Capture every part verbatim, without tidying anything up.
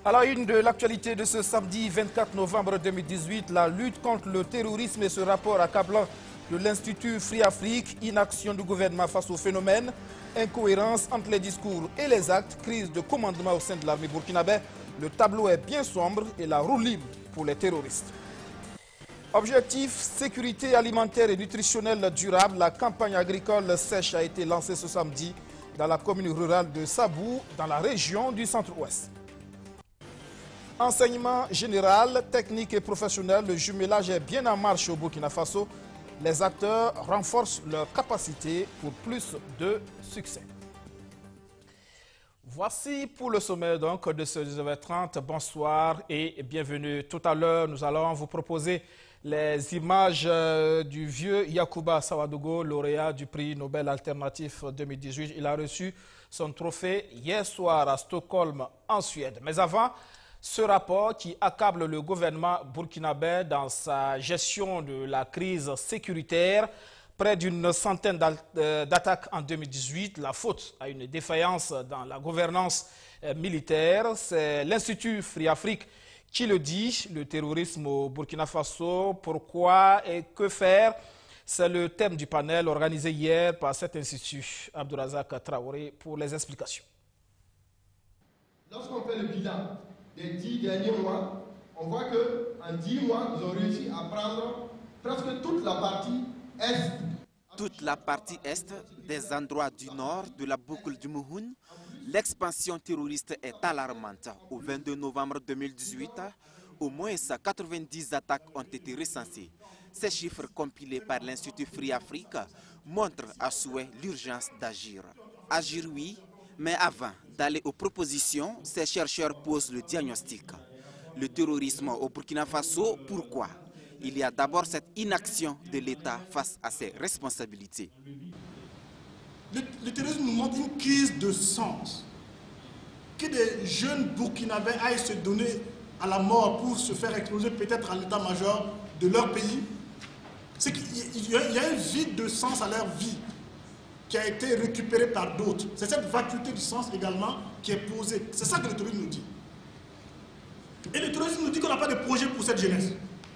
À la une de l'actualité de ce samedi vingt-quatre novembre deux mille dix-huit, la lutte contre le terrorisme et ce rapport accablant de l'Institut Free Afrique, inaction du gouvernement face au phénomène, incohérence entre les discours et les actes, crise de commandement au sein de l'armée burkinabé. Le tableau est bien sombre et la roue libre pour les terroristes. Objectif, sécurité alimentaire et nutritionnelle durable. La campagne agricole sèche a été lancée ce samedi dans la commune rurale de Sabou, dans la région du centre-ouest. Enseignement général, technique et professionnel, le jumelage est bien en marche au Burkina Faso. Les acteurs renforcent leurs capacités pour plus de succès. Voici pour le sommet donc de ce dix-neuf heures trente. Bonsoir et bienvenue. Tout à l'heure, nous allons vous proposer les images du vieux Yacouba Sawadogo, lauréat du prix Nobel alternatif deux mille dix-huit. Il a reçu son trophée hier soir à Stockholm, en Suède. Mais avant, ce rapport qui accable le gouvernement burkinabé dans sa gestion de la crise sécuritaire, près d'une centaine d'attaques en deux mille dix-huit, la faute à une défaillance dans la gouvernance militaire. C'est l'Institut Free Afrique qui le dit, le terrorisme au Burkina Faso, pourquoi et que faire? C'est le thème du panel organisé hier par cet institut. Abdourazak Traoré pour les explications. Lorsqu'on fait le bilan des dix derniers mois, on voit qu'en dix mois, ils ont réussi à prendre presque toute la partie est. Toute la partie est des endroits du nord de la boucle du Mouhoun, l'expansion terroriste est alarmante. Au vingt-deux novembre deux mille dix-huit, au moins quatre-vingt-dix attaques ont été recensées. Ces chiffres compilés par l'Institut Free Afrique montrent à souhait l'urgence d'agir. Agir oui, mais avant d'aller aux propositions, ces chercheurs posent le diagnostic. Le terrorisme au Burkina Faso, pourquoi? Il y a d'abord cette inaction de l'État face à ses responsabilités. Le, le terrorisme nous montre une crise de sens. Que des jeunes Burkinabés aillent se donner à la mort pour se faire exploser peut-être à l'état-major de leur pays, c'est qu'il y a, il y a un vide de sens à leur vie qui a été récupéré par d'autres. C'est cette vacuité du sens également qui est posée. C'est ça que le terrorisme nous dit. Et le terrorisme nous dit qu'on n'a pas de projet pour cette jeunesse.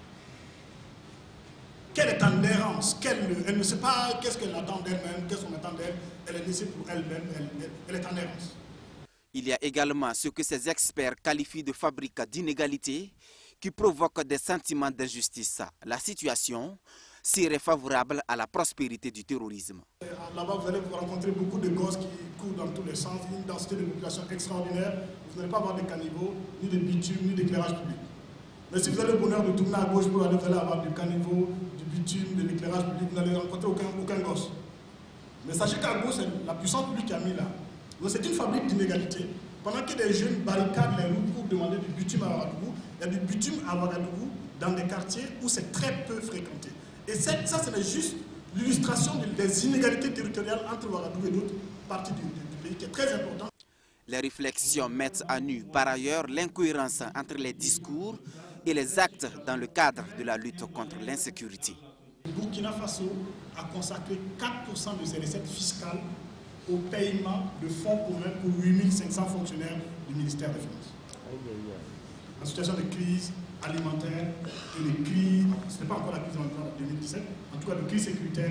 Qu'elle est en errance, qu'elle elle ne sait pas qu'est-ce qu'elle attend d'elle-même, qu'est-ce qu'on attend d'elle, elle est laissée pour elle-même, elle, elle, elle est en errance. Il y a également ce que ces experts qualifient de fabrique d'inégalités qui provoquent des sentiments d'injustice. La situation serait favorable à la prospérité du terrorisme. Là-bas, vous allez vous rencontrer beaucoup de gosses qui courent dans tous les sens, une densité de population extraordinaire. Vous n'allez pas avoir de caniveaux, ni de bitume, ni d'éclairage public. Mais si vous avez le bonheur de tourner à gauche pour aller, vous allez avoir du caniveau, du bitume, de l'éclairage public, vous n'allez rencontrer aucun, aucun gosse. Mais sachez qu'à gauche, c'est la puissance publique qui a mis là. Donc c'est une fabrique d'inégalité. Pendant que des jeunes barricadent les routes pour demander du bitume à Ouagadougou, il y a du bitume à Ouagadougou dans des quartiers où c'est très peu fréquenté. Et ça, c'est juste l'illustration des inégalités territoriales entre Ouagadougou et d'autres parties du, du, du pays qui est très importante. Les réflexions mettent à nu par ailleurs l'incohérence entre les discours et les actes dans le cadre de la lutte contre l'insécurité. Le Burkina Faso a consacré quatre pour cent de ses recettes fiscales au paiement de fonds communs pour huit mille cinq cents fonctionnaires du ministère des Finances. En situation de crise alimentaire et de crise, ce n'est pas encore la crise alimentaire en deux mille dix-sept, en tout cas de crise sécuritaire.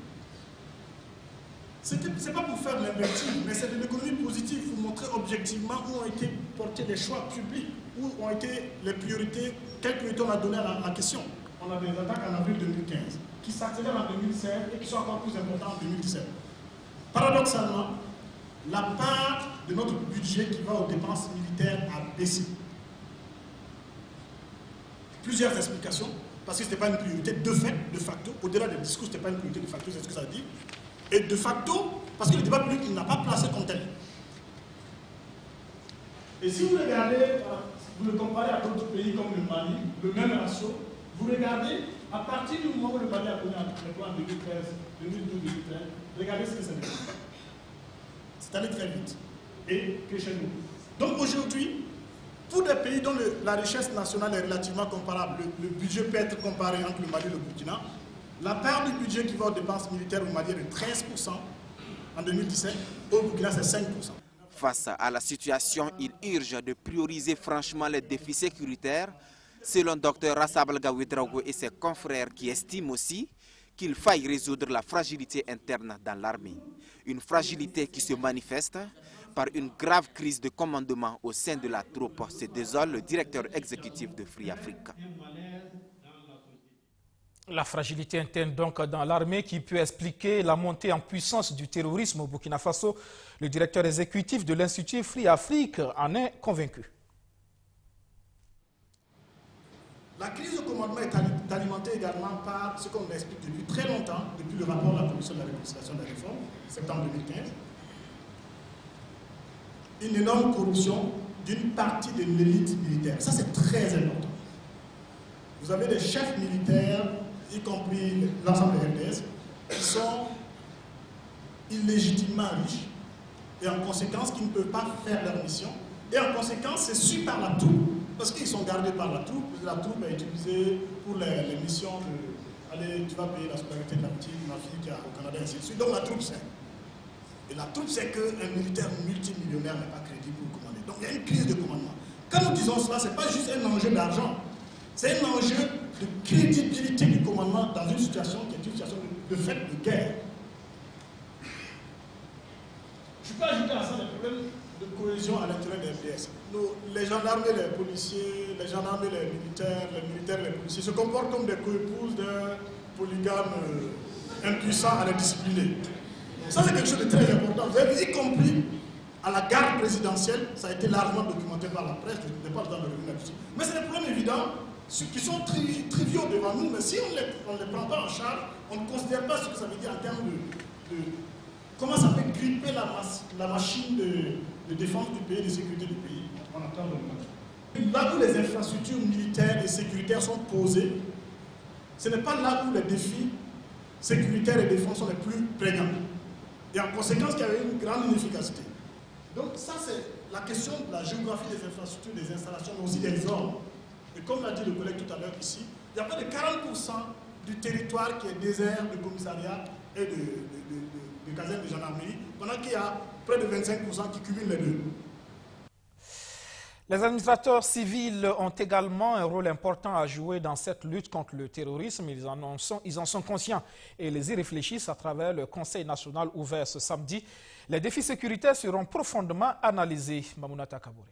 Ce n'est pas pour faire de l'invective, mais c'est de l'économie positive, pour montrer objectivement où ont été portés les choix publics, où ont été les priorités, quelles priorités on a donné à la, à la question. On a des attaques en avril deux mille quinze, qui s'accélèrent en deux mille seize et qui sont encore plus importantes en deux mille dix-sept. Paradoxalement, la part de notre budget qui va aux dépenses militaires a baissé. Plusieurs explications, parce que ce n'était pas une priorité de fait, de facto, au-delà des discours, ce n'était pas une priorité de facto, c'est ce que ça dit. Et de facto, parce que le débat public n'a pas placé comme tel. Et si vous regardez, vous le comparez à d'autres pays comme le Mali, le même ratio, vous regardez, à partir du moment où le Mali a connu les plans en deux mille treize, deux mille douze, deux mille treize, regardez ce que ça veut dire. C'est allé très vite. Et que chez nous. Donc aujourd'hui, pour des pays dont le, la richesse nationale est relativement comparable, le, le budget peut être comparé entre le Mali et le Burkina, la part du budget qui va aux dépenses militaires au Mali est de treize pour cent en deux mille dix-sept, au Burkina c'est cinq pour cent. Face à la situation, il urge de prioriser franchement les défis sécuritaires, selon Dr Rassabal Gawidraogo et ses confrères qui estiment aussi qu'il faille résoudre la fragilité interne dans l'armée. Une fragilité qui se manifeste par une grave crise de commandement au sein de la troupe, se désole le directeur exécutif de Free Africa. La fragilité interne donc dans l'armée qui peut expliquer la montée en puissance du terrorisme au Burkina Faso. Le directeur exécutif de l'Institut Free Afrique en est convaincu. La crise de commandement est alimentée également par ce qu'on explique depuis très longtemps, depuis le rapport de la Commission de la réconciliation et de la réforme, septembre deux mille quinze. Une énorme corruption d'une partie de l'élite militaire. Ça, c'est très important. Vous avez des chefs militaires, y compris l'ensemble des R D S, qui sont illégitimement riches et en conséquence qui ne peuvent pas faire leur mission. Et en conséquence, c'est su par la troupe, parce qu'ils sont gardés par la troupe. La troupe est utilisée pour les, les missions de allez, tu vas payer la scolarité de la petite, ma fille qui est au Canada, et ainsi de suite. Donc la troupe sait. Et la troupe sait qu'un militaire multimillionnaire n'est pas crédible pour commander. Donc il y a une crise de commandement. Quand nous disons cela, ce n'est pas juste un enjeu d'argent, c'est un enjeu de crédibilité du commandement dans une situation qui est une situation de, de fait de guerre. Je peux ajouter à ça des problèmes de cohésion à l'intérieur des F D S. Nous, les gendarmes et les policiers, les gendarmes et les militaires, les militaires et les policiers se comportent comme des coépouses d'un polygame euh, impuissant à les discipliner. Ça, c'est quelque chose de très important. Vous avez vu, y compris à la garde présidentielle, ça a été largement documenté par la presse, je ne vais pas dans le revenir là-dessus. Mais c'est des problèmes évidents, qui sont tri triviaux devant nous, mais si on ne les, les prend pas en charge, on ne considère pas ce que ça veut dire en termes de, de comment ça peut gripper la, la machine de, de défense du pays, de sécurité du pays. On entend le là où les infrastructures militaires et sécuritaires sont posées, ce n'est pas là où les défis sécuritaires et défense sont les plus prégnants. Et en conséquence, il y avait une grande inefficacité. Donc ça, c'est la question de la géographie des infrastructures, des installations, mais aussi des ordres. Et comme l'a dit le collègue tout à l'heure ici, il y a près de quarante pour cent du territoire qui est désert de commissariat et de, de, de, de, de casernes de gendarmerie, pendant qu'il y a près de vingt-cinq pour cent qui cumulent les deux. Les administrateurs civils ont également un rôle important à jouer dans cette lutte contre le terrorisme. Ils en sont, ils en sont conscients et ils y réfléchissent à travers le Conseil national ouvert ce samedi. Les défis sécuritaires seront profondément analysés. Mamounata Kabouré.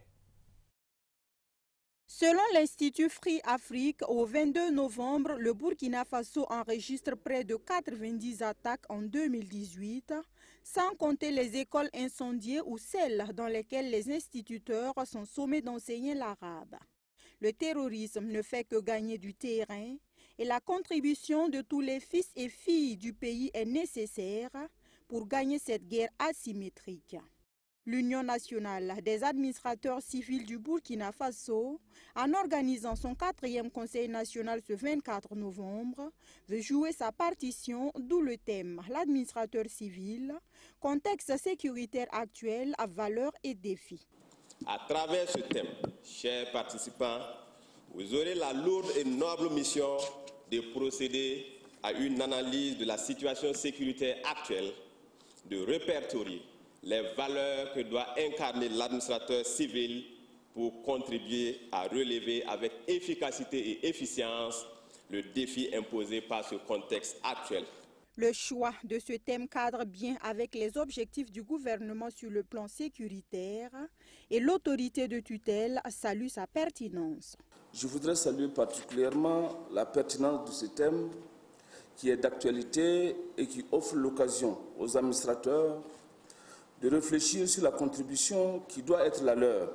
Selon l'Institut Free Afrique, au vingt-deux novembre, le Burkina Faso enregistre près de quatre-vingt-dix attaques en deux mille dix-huit, sans compter les écoles incendiées ou celles dans lesquelles les instituteurs sont sommés d'enseigner l'arabe. Le terrorisme ne fait que gagner du terrain et la contribution de tous les fils et filles du pays est nécessaire pour gagner cette guerre asymétrique. L'Union nationale des administrateurs civils du Burkina Faso, en organisant son quatrième conseil national ce vingt-quatre novembre, veut jouer sa partition, d'où le thème « L'administrateur civil, contexte sécuritaire actuel à valeurs et défis ». À travers ce thème, chers participants, vous aurez la lourde et noble mission de procéder à une analyse de la situation sécuritaire actuelle, de répertorier les valeurs que doit incarner l'administrateur civil pour contribuer à relever avec efficacité et efficience le défi imposé par ce contexte actuel. Le choix de ce thème cadre bien avec les objectifs du gouvernement sur le plan sécuritaire et l'autorité de tutelle salue sa pertinence. Je voudrais saluer particulièrement la pertinence de ce thème qui est d'actualité et qui offre l'occasion aux administrateurs de réfléchir sur la contribution qui doit être la leur,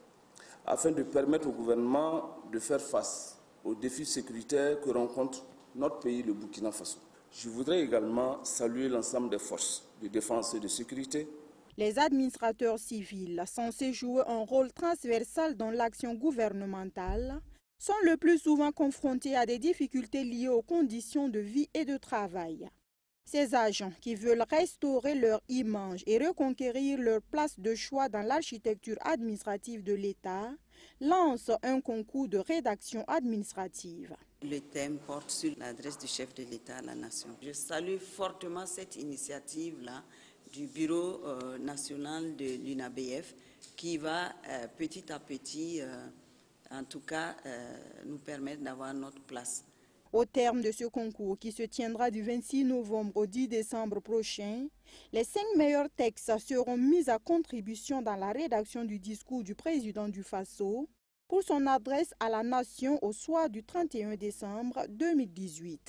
afin de permettre au gouvernement de faire face aux défis sécuritaires que rencontre notre pays, le Burkina Faso. Je voudrais également saluer l'ensemble des forces de défense et de sécurité. Les administrateurs civils, censés jouer un rôle transversal dans l'action gouvernementale, sont le plus souvent confrontés à des difficultés liées aux conditions de vie et de travail. Ces agents qui veulent restaurer leur image et reconquérir leur place de choix dans l'architecture administrative de l'État lancent un concours de rédaction administrative. Le thème porte sur l'adresse du chef de l'État à la nation. Je salue fortement cette initiative-là du bureau euh, national de l'U N A B F qui va euh, petit à petit, euh, en tout cas, euh, nous permettre d'avoir notre place. Au terme de ce concours qui se tiendra du vingt-six novembre au dix décembre prochain, les cinq meilleurs textes seront mis à contribution dans la rédaction du discours du président du Faso pour son adresse à la nation au soir du trente et un décembre deux mille dix-huit.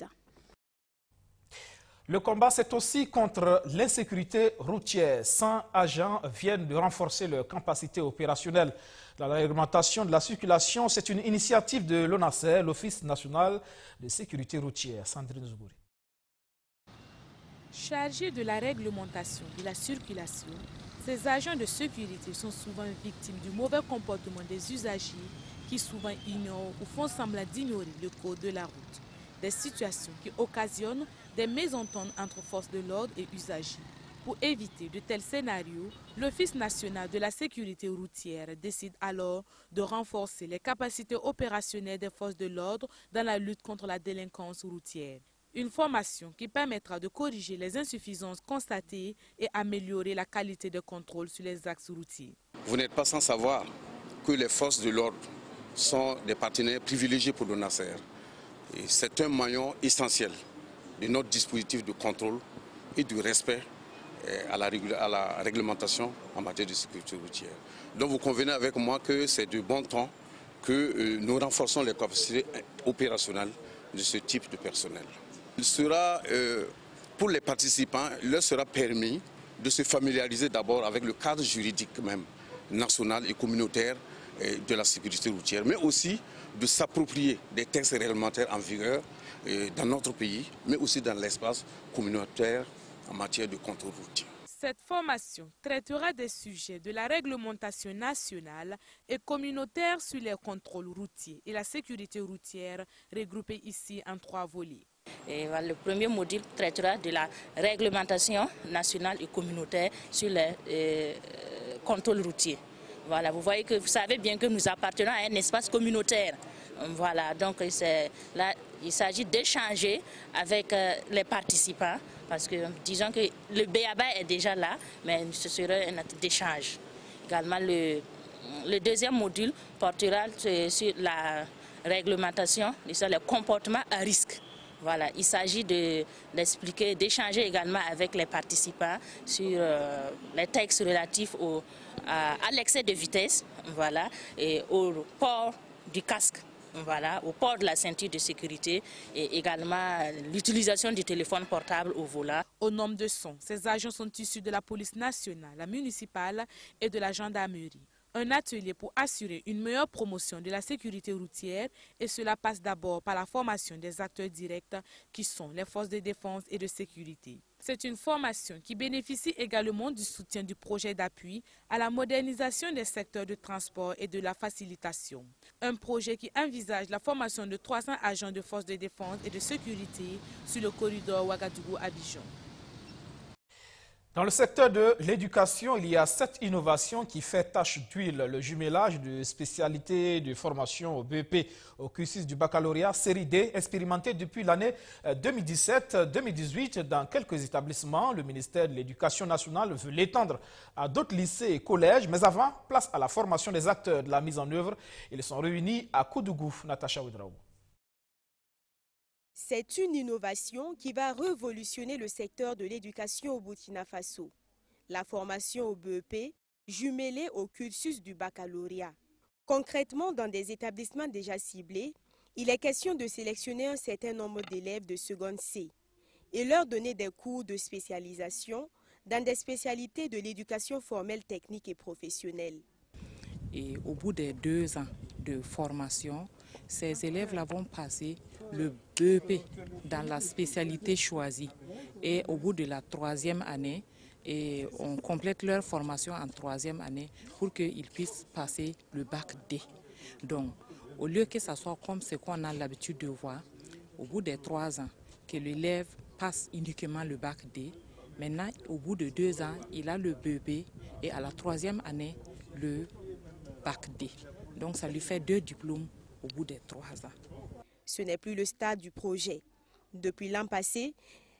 Le combat, c'est aussi contre l'insécurité routière. cent agents viennent de renforcer leurs capacités opérationnelles. La réglementation de la circulation, c'est une initiative de l'ONASER, l'Office national de sécurité routière. Sandrine Zoubouri. Chargés de la réglementation de la circulation, ces agents de sécurité sont souvent victimes du mauvais comportement des usagers qui souvent ignorent ou font semblant d'ignorer le code de la route. Des situations qui occasionnent des mésententes entre forces de l'ordre et usagers. Pour éviter de tels scénarios, l'Office national de la sécurité routière décide alors de renforcer les capacités opérationnelles des forces de l'ordre dans la lutte contre la délinquance routière. Une formation qui permettra de corriger les insuffisances constatées et améliorer la qualité de contrôle sur les axes routiers. Vous n'êtes pas sans savoir que les forces de l'ordre sont des partenaires privilégiés pour l'ONASER. C'est un maillon essentiel de notre dispositif de contrôle et du respect à la, à la réglementation en matière de sécurité routière. Donc vous convenez avec moi que c'est de bon temps que euh, nous renforçons les capacités opérationnelles de ce type de personnel. Il sera, euh, pour les participants, il leur sera permis de se familiariser d'abord avec le cadre juridique même national et communautaire euh, de la sécurité routière, mais aussi de s'approprier des textes réglementaires en vigueur euh, dans notre pays, mais aussi dans l'espace communautaire en matière de contrôle routier. Cette formation traitera des sujets de la réglementation nationale et communautaire sur les contrôles routiers et la sécurité routière, regroupés ici en trois volets. Et voilà, le premier module traitera de la réglementation nationale et communautaire sur les euh, contrôles routiers. Voilà, vous voyez que vous savez bien que nous appartenons à un espace communautaire. Voilà, donc là, il s'agit d'échanger avec euh, les participants parce que disons que le B A B A est déjà là, mais ce serait un acte d'échange. Également, le, le deuxième module portera sur la réglementation, sur les comportements à risque. Voilà, il s'agit d'expliquer, de, d'échanger également avec les participants sur euh, les textes relatifs au, à, à l'excès de vitesse, voilà, et au port du casque. Voilà, au port de la ceinture de sécurité et également l'utilisation du téléphone portable au volant. Au nombre de cent, ces agents sont issus de la police nationale, la municipale et de la gendarmerie. Un atelier pour assurer une meilleure promotion de la sécurité routière et cela passe d'abord par la formation des acteurs directs qui sont les forces de défense et de sécurité. C'est une formation qui bénéficie également du soutien du projet d'appui à la modernisation des secteurs de transport et de la facilitation. Un projet qui envisage la formation de trois cents agents de forces de défense et de sécurité sur le corridor Ouagadougou-Abidjan. Dans le secteur de l'éducation, il y a cette innovation qui fait tache d'huile, le jumelage de spécialités de formation au B E P au cursus du baccalauréat série D, expérimenté depuis l'année deux mille dix-sept deux mille dix-huit dans quelques établissements. Le ministère de l'Éducation nationale veut l'étendre à d'autres lycées et collèges, mais avant, place à la formation des acteurs de la mise en œuvre. Ils sont réunis à Koudougou. Natacha Ouedraogo. C'est une innovation qui va révolutionner le secteur de l'éducation au Burkina Faso. La formation au B E P jumelée au cursus du baccalauréat. Concrètement, dans des établissements déjà ciblés, il est question de sélectionner un certain nombre d'élèves de seconde C et leur donner des cours de spécialisation dans des spécialités de l'éducation formelle, technique et professionnelle. Et au bout des deux ans de formation, ces élèves-là vont passer le B E P dans la spécialité choisie. Et au bout de la troisième année, et on complète leur formation en troisième année pour qu'ils puissent passer le bac D. Donc, au lieu que ce soit comme ce qu'on a l'habitude de voir, au bout des trois ans, que l'élève passe uniquement le bac D, maintenant, au bout de deux ans, il a le B E P et à la troisième année, le bac D. Donc, ça lui fait deux diplômes au bout des trois ans. Ce n'est plus le stade du projet. Depuis l'an passé,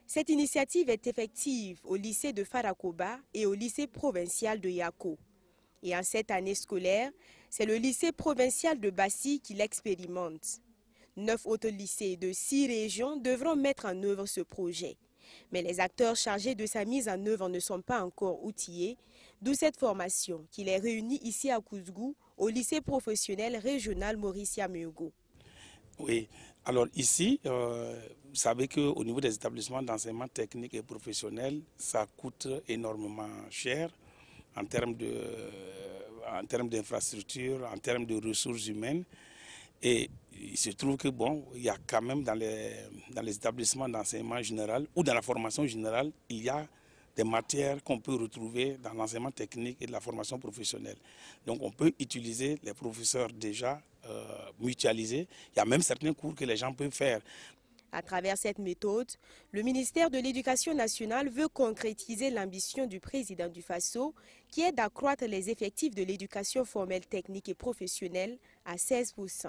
Cette initiative est effective au lycée de Farakoba et au lycée provincial de Yako. Et en cette année scolaire, c'est le lycée provincial de Bassi qui l'expérimente. Neuf autres lycées de six régions devront mettre en œuvre ce projet. Mais les acteurs chargés de sa mise en œuvre ne sont pas encore outillés, d'où cette formation qui les réunit ici à Kouzgou, au lycée professionnel régional Mauricia Mugo. Oui, alors ici, euh, vous savez qu'au niveau des établissements d'enseignement technique et professionnel, ça coûte énormément cher en termes de, euh, en termes d'infrastructures, en termes de ressources humaines. Et il se trouve que bon, il y a quand même dans les, dans les établissements d'enseignement général ou dans la formation générale, il y a des matières qu'on peut retrouver dans l'enseignement technique et de la formation professionnelle. Donc on peut utiliser les professeurs déjà euh, mutualisés. Il y a même certains cours que les gens peuvent faire. À travers cette méthode, le ministère de l'Éducation nationale veut concrétiser l'ambition du président du Faso qui est d'accroître les effectifs de l'éducation formelle technique et professionnelle à seize pour cent.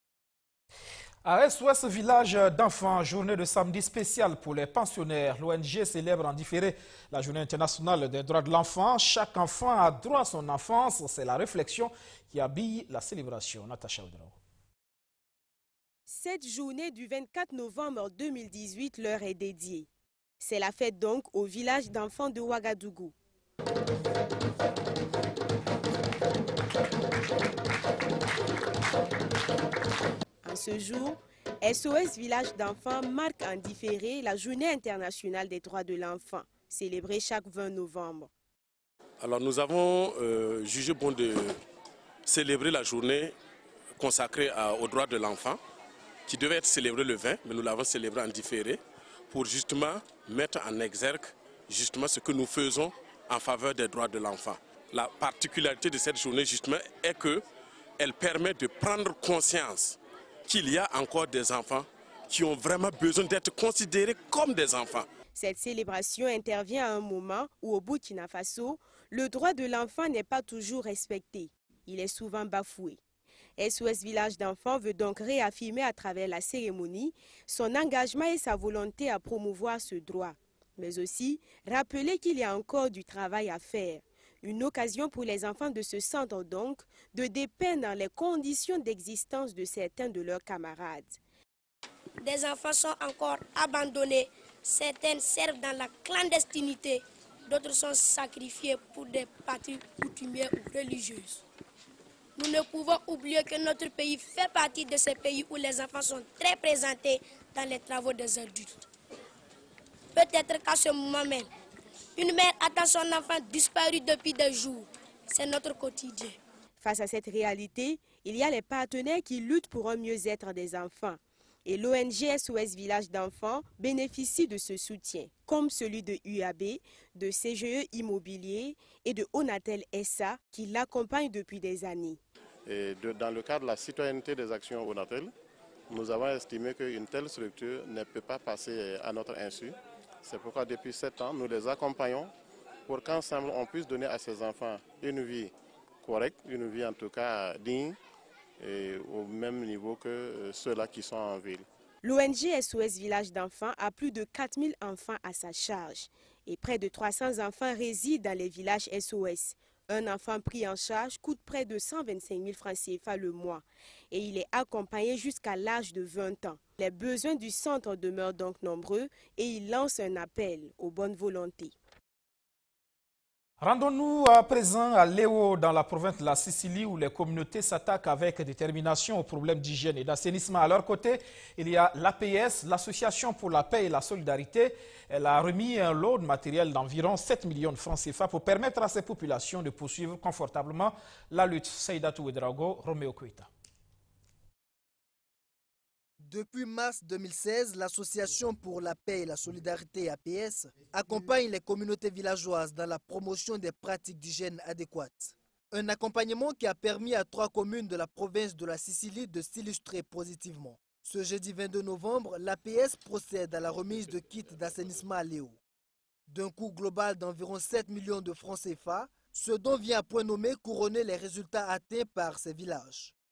À S O S Village d'enfants, journée de samedi spéciale pour les pensionnaires. L'O N G célèbre en différé la journée internationale des droits de l'enfant. Chaque enfant a droit à son enfance. C'est la réflexion qui habille la célébration. Natacha Oudrao. Cette journée du vingt-quatre novembre deux mille dix-huit leur est dédiée. C'est la fête donc au village d'enfants de Ouagadougou. En ce jour, S O S Village d'enfants marque en différé la journée internationale des droits de l'enfant, célébrée chaque vingt novembre. Alors nous avons euh, jugé bon de célébrer la journée consacrée à, aux droits de l'enfant, qui devait être célébrée le vingt, mais nous l'avons célébrée en différé, pour justement mettre en exergue justement ce que nous faisons en faveur des droits de l'enfant. La particularité de cette journée justement est qu'elle permet de prendre conscience qu'il y a encore des enfants qui ont vraiment besoin d'être considérés comme des enfants. Cette célébration intervient à un moment où au Burkina Faso, le droit de l'enfant n'est pas toujours respecté. Il est souvent bafoué. S O S Village d'enfants veut donc réaffirmer à travers la cérémonie son engagement et sa volonté à promouvoir ce droit, mais aussi rappeler qu'il y a encore du travail à faire. Une occasion pour les enfants de se sentir donc de dépeindre les conditions d'existence de certains de leurs camarades. Des enfants sont encore abandonnés, certains servent dans la clandestinité, d'autres sont sacrifiés pour des parties coutumières ou religieuses. Nous ne pouvons oublier que notre pays fait partie de ces pays où les enfants sont très présentés dans les travaux des adultes. Peut-être qu'à ce moment même, une mère attend son enfant disparu depuis des jours. C'est notre quotidien. Face à cette réalité, il y a les partenaires qui luttent pour un mieux-être des enfants. Et l'O N G S O S Village d'enfants bénéficie de ce soutien, comme celui de U A B, de C G E Immobilier et de Onatel S A qui l'accompagnent depuis des années. Et de, dans le cadre de la citoyenneté des actions Onatel, nous avons estimé qu'une telle structure ne peut pas passer à notre insu. C'est pourquoi depuis sept ans, nous les accompagnons pour qu'ensemble on puisse donner à ces enfants une vie correcte, une vie en tout cas digne, et au même niveau que ceux-là qui sont en ville. L'O N G S O S Village d'enfants a plus de quatre mille enfants à sa charge et près de trois cents enfants résident dans les villages S O S. Un enfant pris en charge coûte près de cent vingt-cinq mille francs C F A le mois et il est accompagné jusqu'à l'âge de vingt ans. Les besoins du centre demeurent donc nombreux et il lance un appel aux bonnes volontés. Rendons-nous à présent à Léo, dans la province de la Sicile, où les communautés s'attaquent avec détermination aux problèmes d'hygiène et d'assainissement. À leur côté, il y a l'A P S, l'Association pour la paix et la solidarité. Elle a remis un lot de matériel d'environ sept millions de francs C F A pour permettre à ces populations de poursuivre confortablement la lutte. Saïdatou Ouedraogo, Roméo Koïta. Depuis mars deux mille seize, l'Association pour la paix et la solidarité A P S accompagne les communautés villageoises dans la promotion des pratiques d'hygiène adéquates. Un accompagnement qui a permis à trois communes de la province de la Sicile de s'illustrer positivement. Ce jeudi vingt-deux novembre, l'A P S procède à la remise de kits d'assainissement à Léo. D'un coût global d'environ sept millions de francs C F A, ce dont vient à point nommé couronner les résultats atteints par ces villages.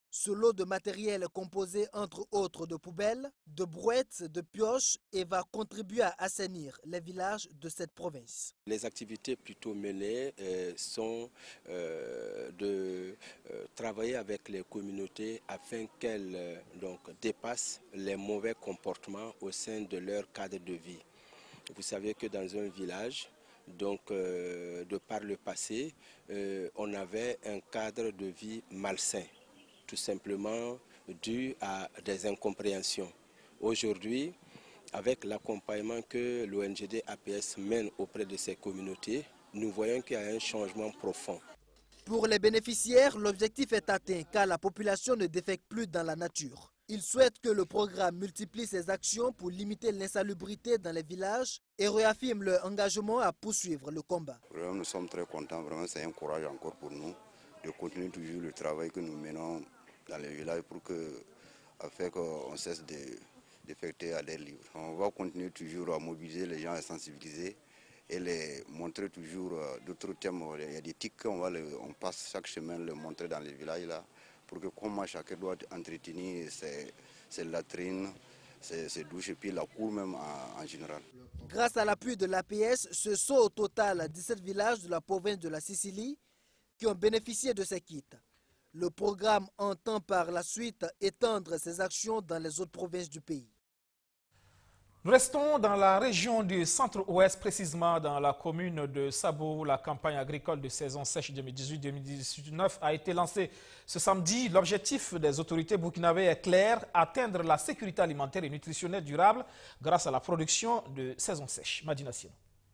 Ce lot de matériel est composé entre autres de poubelles, de brouettes, de pioches et va contribuer à assainir les villages de cette province. Les activités plutôt menées euh, sont euh, de euh, travailler avec les communautés afin qu'elles euh, donc, dépassent les mauvais comportements au sein de leur cadre de vie. Vous savez que dans un village, donc, euh, de par le passé, euh, on avait un cadre de vie malsain, tout simplement dû à des incompréhensions. Aujourd'hui, avec l'accompagnement que l'O N G D A P S mène auprès de ces communautés, nous voyons qu'il y a un changement profond. Pour les bénéficiaires, l'objectif est atteint car la population ne défèque plus dans la nature. Ils souhaitent que le programme multiplie ses actions pour limiter l'insalubrité dans les villages et réaffirment leur engagement à poursuivre le combat. Vraiment, nous sommes très contents, vraiment c'est un courage encore pour nous de continuer toujours le travail que nous menons dans les villages pour que, afin qu'on cesse d'effectuer à l'air libre. On va continuer toujours à mobiliser les gens, à sensibiliser et les montrer toujours d'autres thèmes. Il y a des tics qu'on va, on passe chaque semaine les montrer dans les villages là, pour que comment chacun doit entretenir ses, ses latrines, ses, ses douches et puis la cour même en, en général. Grâce à l'appui de l'A P S, ce sont au total dix-sept villages de la province de la Sicile qui ont bénéficié de ces kits. Le programme entend par la suite étendre ses actions dans les autres provinces du pays. Nous restons dans la région du centre-ouest, précisément dans la commune de Sabo. La campagne agricole de saison sèche deux mille dix-huit deux mille dix-neuf a été lancée ce samedi. L'objectif des autorités burkinabées est clair, atteindre la sécurité alimentaire et nutritionnelle durable grâce à la production de saison sèche. Madina Sino.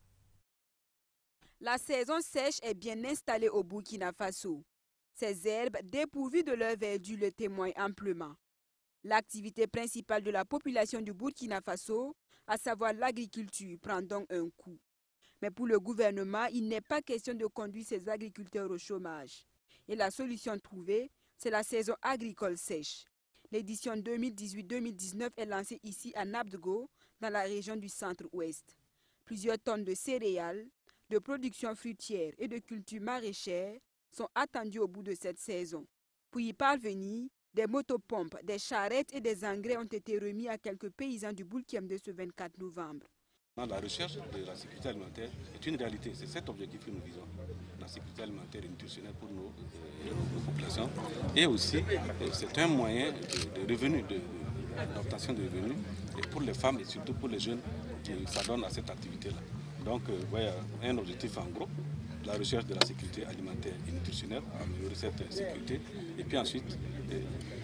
La saison sèche est bien installée au Burkina Faso. Ces herbes, dépourvues de leur verdure, le témoignent amplement. L'activité principale de la population du Burkina Faso, à savoir l'agriculture, prend donc un coup. Mais pour le gouvernement, il n'est pas question de conduire ces agriculteurs au chômage. Et la solution trouvée, c'est la saison agricole sèche. L'édition deux mille dix-huit deux mille dix-neuf est lancée ici à Nabdgo, dans la région du centre-ouest. Plusieurs tonnes de céréales, de production fruitière et de cultures maraîchères sont attendues au bout de cette saison. Pour y parvenir, des motopompes, des charrettes et des engrais ont été remis à quelques paysans du Boulkiemde ce vingt-quatre novembre. La recherche de la sécurité alimentaire est une réalité. C'est cet objectif que nous visons. La sécurité alimentaire et nutritionnelle pour nos, euh, nos populations. Et aussi, euh, c'est un moyen de, de revenus, d'obtention de, de revenus, et pour les femmes et surtout pour les jeunes qui s'adonnent à cette activité-là. Donc, euh, voilà un objectif en gros. La recherche de la sécurité alimentaire et nutritionnelle, améliorer cette sécurité, et puis ensuite euh,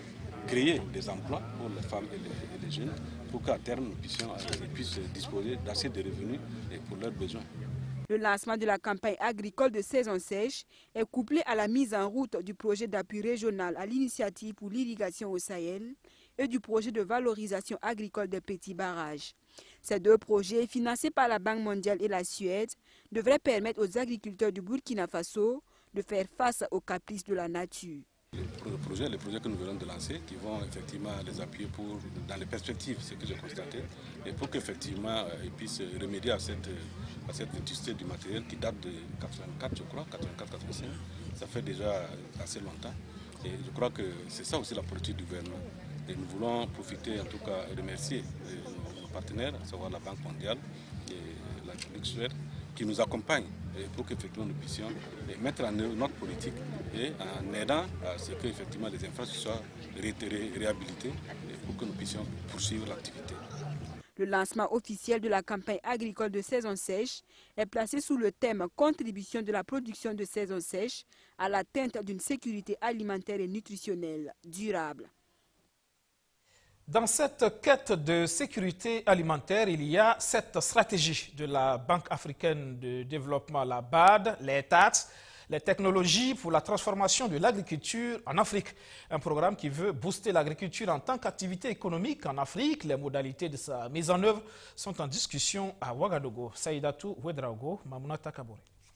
créer des emplois pour les femmes et les, et les jeunes, pour qu'à terme nous puissions, euh, puissent disposer d'assez de revenus et pour leurs besoins. Le lancement de la campagne agricole de saison sèche est couplé à la mise en route du projet d'appui régional à l'initiative pour l'irrigation au Sahel et du projet de valorisation agricole des petits barrages. Ces deux projets, financés par la Banque mondiale et la Suède, devraient permettre aux agriculteurs du Burkina Faso de faire face aux caprices de la nature. Les projets, les projets que nous venons de lancer, qui vont effectivement les appuyer pour, dans les perspectives, ce que j'ai constaté, et pour qu'effectivement ils puissent remédier à cette, à cette vétusté du matériel qui date de quatre-vingt-quatre, je crois, quatre-vingt-quatre quatre-vingt-cinq, ça fait déjà assez longtemps. Et je crois que c'est ça aussi la politique du gouvernement. Et nous voulons profiter, en tout cas, et remercier nos partenaires, à savoir la Banque mondiale et la République suède, qui nous accompagnent pour qu'effectivement nous puissions mettre en œuvre notre politique et en aidant à ce que effectivement les infrastructures soient ré réhabilitées pour que nous puissions poursuivre l'activité. Le lancement officiel de la campagne agricole de saison sèche est placé sous le thème « Contribution de la production de saison sèche à l'atteinte d'une sécurité alimentaire et nutritionnelle durable ». Dans cette quête de sécurité alimentaire, il y a cette stratégie de la Banque africaine de développement, la B A D, les T A T, les technologies pour la transformation de l'agriculture en Afrique. Un programme qui veut booster l'agriculture en tant qu'activité économique en Afrique. Les modalités de sa mise en œuvre sont en discussion à Ouagadougou. Saïdatou Ouedraogo, Mamounata Kabore.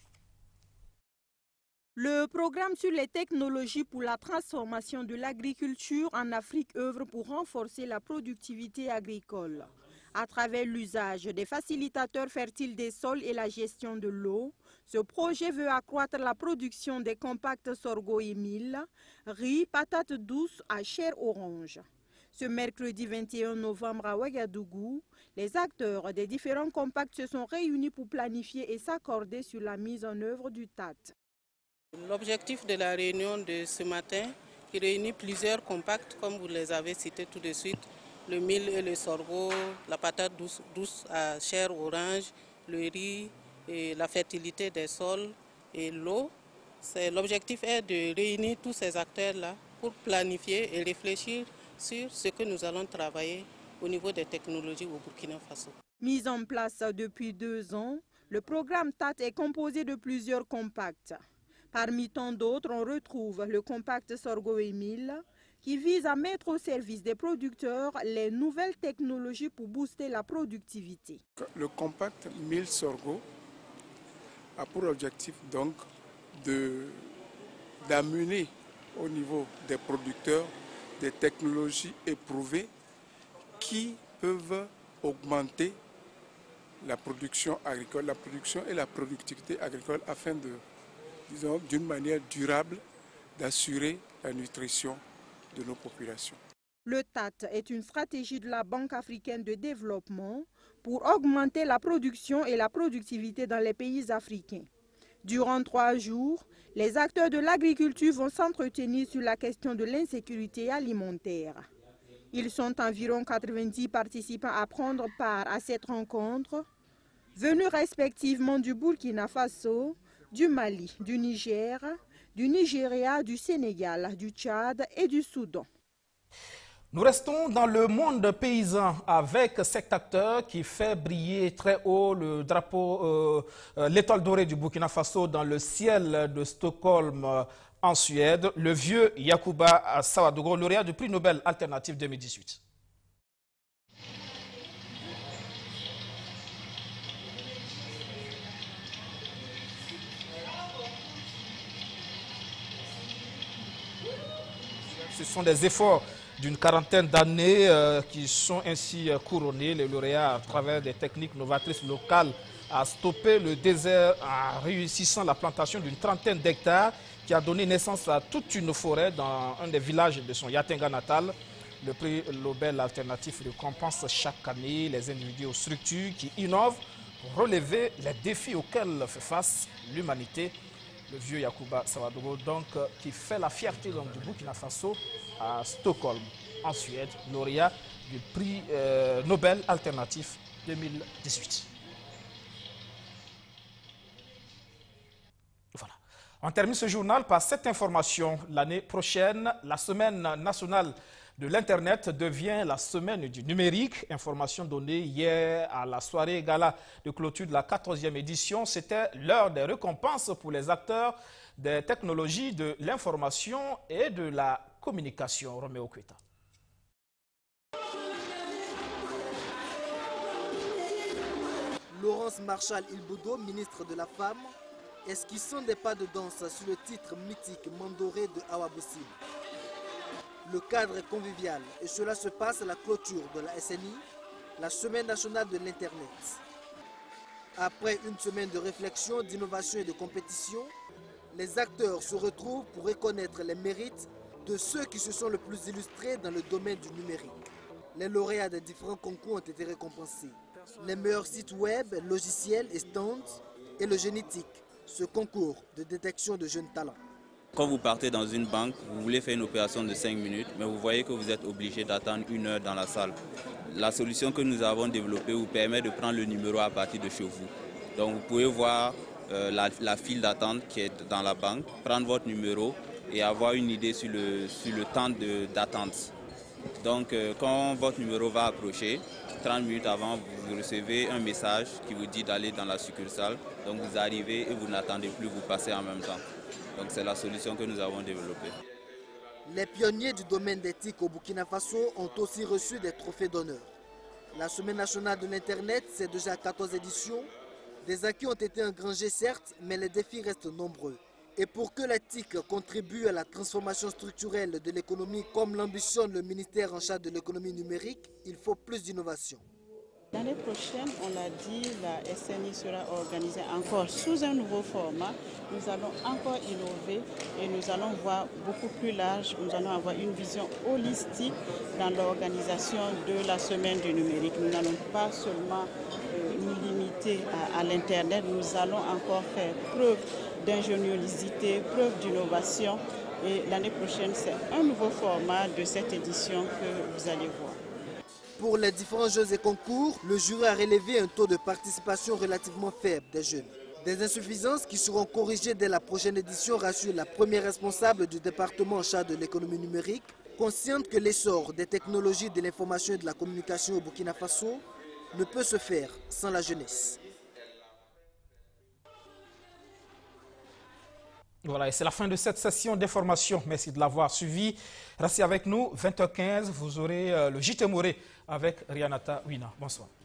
Le programme sur les technologies pour la transformation de l'agriculture en Afrique œuvre pour renforcer la productivité agricole. À travers l'usage des facilitateurs fertiles des sols et la gestion de l'eau, Ce projet veut accroître la production des compacts sorgho et mil, riz, patates douces à chair orange. Ce mercredi vingt et un novembre à Ouagadougou, les acteurs des différents compacts se sont réunis pour planifier et s'accorder sur la mise en œuvre du T A T. L'objectif de la réunion de ce matin, qui réunit plusieurs compacts, comme vous les avez cités tout de suite, le mil et le sorgho, la patate douce, douce à chair orange, le riz, et la fertilité des sols et l'eau. L'objectif est de réunir tous ces acteurs-là pour planifier et réfléchir sur ce que nous allons travailler au niveau des technologies au Burkina Faso. Mis en place depuis deux ans, le programme T A T est composé de plusieurs compacts. Parmi tant d'autres, on retrouve le compact sorgho et mil, qui vise à mettre au service des producteurs les nouvelles technologies pour booster la productivité. Le compact mil sorgho a pour objectif donc d'amener au niveau des producteurs des technologies éprouvées qui peuvent augmenter la production agricole, la production et la productivité agricole afin de, disons, d'une manière durable, d'assurer la nutrition de nos populations. Le T A T est une stratégie de la Banque africaine de développement pour augmenter la production et la productivité dans les pays africains. Durant trois jours, les acteurs de l'agriculture vont s'entretenir sur la question de l'insécurité alimentaire. Ils sont environ quatre-vingt-dix participants à prendre part à cette rencontre, venus respectivement du Burkina Faso, du Mali, du Niger, du Nigeria, du Sénégal, du Tchad et du Soudan. Nous restons dans le monde paysan avec cet acteur qui fait briller très haut le drapeau, euh, euh, l'étoile dorée du Burkina Faso dans le ciel de Stockholm euh, en Suède, le vieux Yakuba Sawadogo, lauréat du prix Nobel Alternative deux mille dix-huit. Ce sont des efforts d'une quarantaine d'années euh, qui sont ainsi euh, couronnés. Les lauréats, à travers des techniques novatrices locales, a stoppé le désert en réussissant la plantation d'une trentaine d'hectares qui a donné naissance à toute une forêt dans un des villages de son Yatenga natal. Le prix Nobel alternatif récompense chaque année les individus ou structures qui innovent pour relever les défis auxquels fait face l'humanité. Le vieux Yakuba Sawadogo, donc, qui fait la fierté donc, du Burkina Faso à Stockholm, en Suède, lauréat du prix euh, Nobel alternatif deux mille dix-huit. Voilà. On termine ce journal par cette information. L'année prochaine, la semaine nationale de l'Internet devient la semaine du numérique. Information donnée hier à la soirée gala de clôture de la quatorzième édition. C'était l'heure des récompenses pour les acteurs des technologies de l'information et de la communication. Roméo Kweta. Laurence Marshall-Ilboudo, ministre de la Femme, esquissant des pas de danse sur le titre mythique Mandoré de Awa Bossib. Le cadre est convivial et cela se passe à la clôture de la S N I, la Semaine nationale de l'Internet. Après une semaine de réflexion, d'innovation et de compétition, les acteurs se retrouvent pour reconnaître les mérites de ceux qui se sont le plus illustrés dans le domaine du numérique. Les lauréats des différents concours ont été récompensés. Les meilleurs sites web, logiciels et stands et le génétique, ce concours de détection de jeunes talents. Quand vous partez dans une banque, vous voulez faire une opération de cinq minutes, mais vous voyez que vous êtes obligé d'attendre une heure dans la salle. La solution que nous avons développée vous permet de prendre le numéro à partir de chez vous. Donc vous pouvez voir euh, la, la file d'attente qui est dans la banque, prendre votre numéro et avoir une idée sur le, sur le temps d'attente. Donc euh, quand votre numéro va approcher, trente minutes avant, vous recevez un message qui vous dit d'aller dans la succursale. Donc vous arrivez et vous n'attendez plus, vous passez en même temps. Donc c'est la solution que nous avons développée. Les pionniers du domaine d'éthique au Burkina Faso ont aussi reçu des trophées d'honneur. La Semaine nationale de l'Internet, c'est déjà quatorze éditions. Des acquis ont été engrangés certes, mais les défis restent nombreux. Et pour que l'éthique contribue à la transformation structurelle de l'économie comme l'ambitionne le ministère en charge de l'économie numérique, il faut plus d'innovation. L'année prochaine, on l'a dit, la S N I sera organisée encore sous un nouveau format. Nous allons encore innover et nous allons voir beaucoup plus large. Nous allons avoir une vision holistique dans l'organisation de la semaine du numérique. Nous n'allons pas seulement euh, nous limiter à, à l'Internet, nous allons encore faire preuve d'ingéniosité, preuve d'innovation. Et l'année prochaine, c'est un nouveau format de cette édition que vous allez voir. Pour les différents jeux et concours, le jury a relevé un taux de participation relativement faible des jeunes. Des insuffisances qui seront corrigées dès la prochaine édition, rassure la première responsable du département en charge de l'économie numérique, consciente que l'essor des technologies de l'information et de la communication au Burkina Faso ne peut se faire sans la jeunesse. Voilà, et c'est la fin de cette session d'information. Merci de l'avoir suivi. Restez avec nous, vingt heures quinze, vous aurez le J T Moré avec Rianata Wina. Bonsoir.